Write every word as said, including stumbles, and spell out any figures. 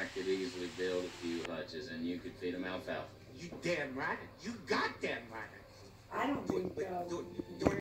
I could easily build a few hutches, and you could feed them alfalfa. You damn right. You goddamn right. I don't Do it, think wait, uh, do it, do it